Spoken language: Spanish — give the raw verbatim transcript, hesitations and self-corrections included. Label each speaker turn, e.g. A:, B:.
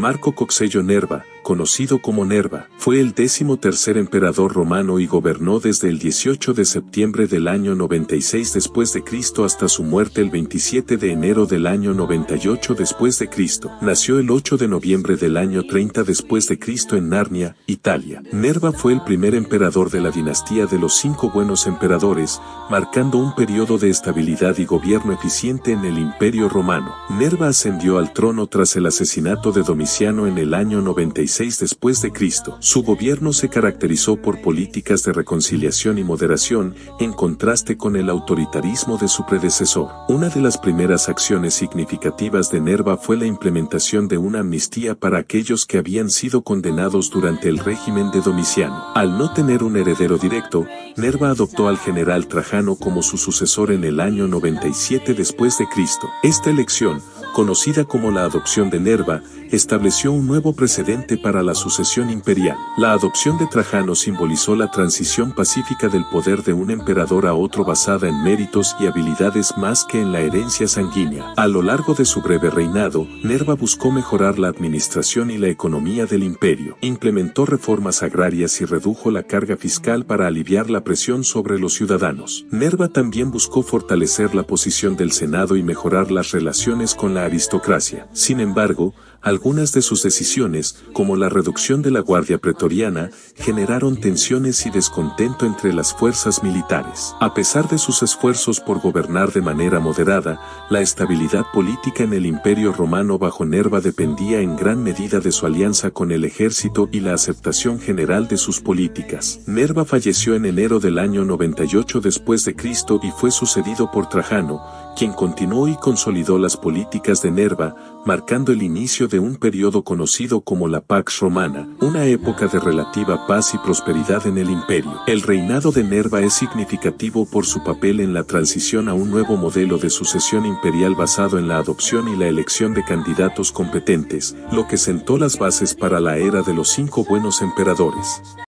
A: Marco Coxello Nerva, conocido como Nerva, fue el décimo tercer emperador romano y gobernó desde el dieciocho de septiembre del año noventa y seis después de Cristo hasta su muerte el veintisiete de enero del año noventa y ocho después de Cristo. Nació el ocho de noviembre del año treinta después de Cristo en Narnia, Italia. Nerva fue el primer emperador de la dinastía de los cinco buenos emperadores, marcando un periodo de estabilidad y gobierno eficiente en el Imperio Romano. Nerva ascendió al trono tras el asesinato de Domiciano en el año noventa y seis después de Cristo. Su gobierno se caracterizó por políticas de reconciliación y moderación, en contraste con el autoritarismo de su predecesor. Una de las primeras acciones significativas de Nerva fue la implementación de una amnistía para aquellos que habían sido condenados durante el régimen de Domiciano. Al no tener un heredero directo, Nerva adoptó al general Trajano como su sucesor en el año noventa y siete después de Cristo. Esta elección, conocida como la adopción de Nerva, estableció un nuevo precedente para la sucesión imperial. La adopción de Trajano simbolizó la transición pacífica del poder de un emperador a otro basada en méritos y habilidades más que en la herencia sanguínea. A lo largo de su breve reinado, Nerva buscó mejorar la administración y la economía del imperio. Implementó reformas agrarias y redujo la carga fiscal para aliviar la presión sobre los ciudadanos. Nerva también buscó fortalecer la posición del Senado y mejorar las relaciones con la aristocracia. Sin embargo, algunas de sus decisiones, como la reducción de la Guardia Pretoriana, generaron tensiones y descontento entre las fuerzas militares. A pesar de sus esfuerzos por gobernar de manera moderada, la estabilidad política en el Imperio Romano bajo Nerva dependía en gran medida de su alianza con el ejército y la aceptación general de sus políticas. Nerva falleció en enero del año noventa y ocho después de Cristo y fue sucedido por Trajano, quien continuó y consolidó las políticas de Nerva, marcando el inicio de un periodo conocido como la Pax Romana, una época de relativa paz y prosperidad en el imperio. El reinado de Nerva es significativo por su papel en la transición a un nuevo modelo de sucesión imperial basado en la adopción y la elección de candidatos competentes, lo que sentó las bases para la era de los cinco buenos emperadores.